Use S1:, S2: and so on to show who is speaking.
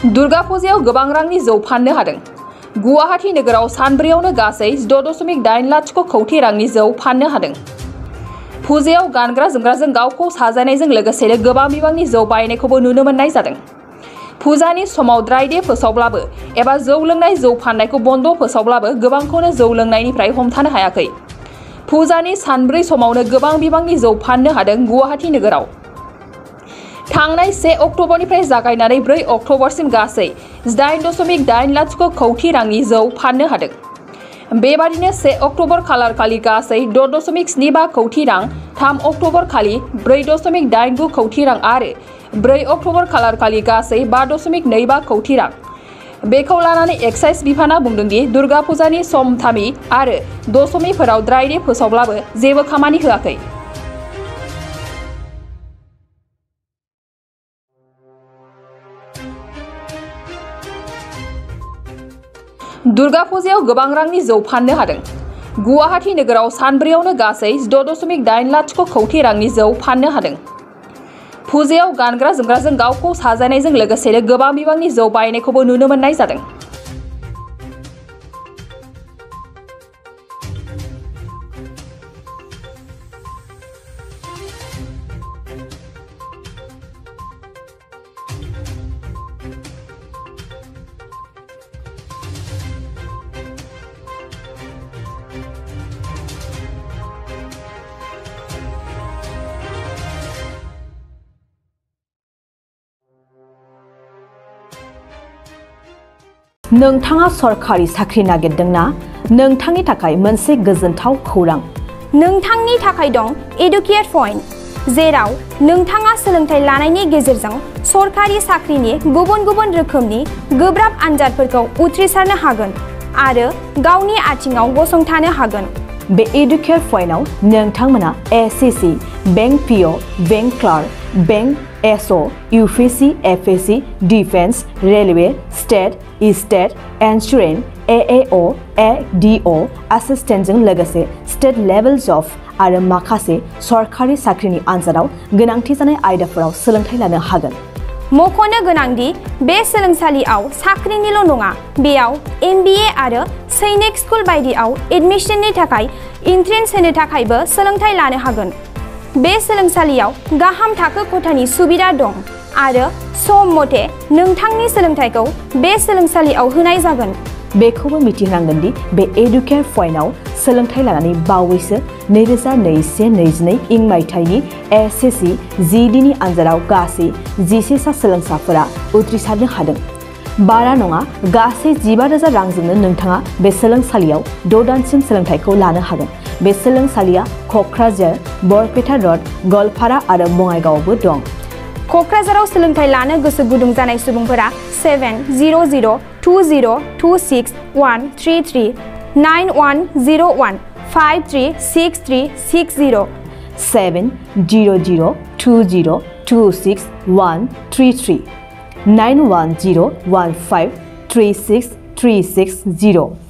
S1: दुर्गा फुजायाव गोबां रांनि जौ फाननो हादों। गुवाहाटी नोगोराव सानब्रैयावनो गासै 6.8 लाख कौटि रांनि जौ फाननो हादों। फुजायाव गानग्रा जोमग्राजों गावखौ साजायनायजों लोगोसेनो गोबां बिबांनि जौ बायनायखौबो नुनो मोननाय जादों। फुजानि समाव ड्राइ डे फोसावब्लाबो एबा जौ लोंनाय जौ फाननायखौ बन्द फोसावब्लाबो गोबांखौनो जौ लोंनायनिफ्राय हमथानो हायाखै। फुजानि सानब्रै समावनो गोबां बिबांनि जौ फाननो हादों गुवाहाटी नोगोराव। थांनाय 1 अक्ट'बरनिफ्राय जागायनानै 4 अक्ट'बरसिम गासै 8.8 लाख कौटि रांनि जौ फाननो हादों। बेबादिनो 1 अक्ट'बर खालार खालि गासै 6.75 कौटि रां, 3 अक्ट'बर खालि 4.89 कौटि रां आरो 4 अक्ट'बर खालार खालि गासै 5.25 कौटि रां। बेखौ लानानै एक्साइज बिफाना बुंदों दि दुर्गा फुजानि समथामी आरो दशमीफोराव ड्राइ डे फोसावब्लाबो जेबो खामानि होआखै। दुर्गा फुजायाव गोबां रांनि जौ फाननो हादों। गुवाहाटी नोगोराव सानब्रैयावनो गासै 6.8 लाख कौटि रांनि जौ फाननो हादों। फुजायाव गानग्रा जोमग्राजों गावखौ साजायनायजों लोगोसेनो गोबां बिबांनि जौ बायनायखौबो नुनो मोननाय जादों।
S2: नोंथाङा सरकारि साख्रि नागिरदोंना? नोंथांनि थाखाय मोनसे गोजोनथाव खौरां।
S3: नोंथांनि थाखाय दं एडुकेट पइन्ट, जेराव नोंथाङा सोलोंथाइ लानायनि गेजेरजों सरकारि साख्रिनि गुबुन-गुबुन रोखोमनि गोब्राब आनजादफोरखौ उथ्रिसारनो हागोन आरो गावनि आथिङाव गसंथानो हागोन।
S2: बे एडुकेट पइन्टआव नोंथांमोना एसएससि, बैंक पिअ, बैंक क्लार्क, बैंक एसअ, UPSC, FSC, defence, railway, state insurance, एएअ, एडिअ एसिस्टेन्टजों लोगोसे स्टेट लेभेल जब आरो माखासे सरकारि साख्रिनि आनजादाव गोनांथि जानाय आयदाफोराव सोलोंथाइ लानो हागोन।
S3: मख'नो गोनांदि बे सोलोंसालियाव साख्रिनिल' नङा, बेयाव एमबिए आरो सैनिक स्कुल बायदियाव एडमिशननि थाखाय एन्ट्रेन्स होनो थाखायबो सोलोंथाइ लानो हागोन। बे सोलोंसालियाव गाहाम थाखो खथानि सुबिदा दं आरो सम मथे नोंथांनि सोलोंथाइखौ बे सोलोंसालियाव होनाय जागोन।
S2: बेखौबो मिथिनांगोन दि बे एडुकेट पइन्टआव सोलोंथाइ लानानै बावैसो 2021-22 इं मायथाइनि एसएससि जिडिनि आनजादाव गासै 11 सा सोलोंसाफोरा उथ्रिसारनो हादों। बारा नङा, गासै 15,000 रांजोंनो नोंथाङा बे सोलोंसालियाव 6 दानसिम सोलोंथाइखौ लानो हागोन। बे सोलोंसालिया क'क्राझार, बरपेटा रड, गवालपारा आरो बङाइगावआवबो दं।
S3: क'क्राझाराव सोलोंथाइ लानो गोसो गुदुं जानाय सुबुंफोरा 70020263133 9101 536360
S2: 70020263133 9101536360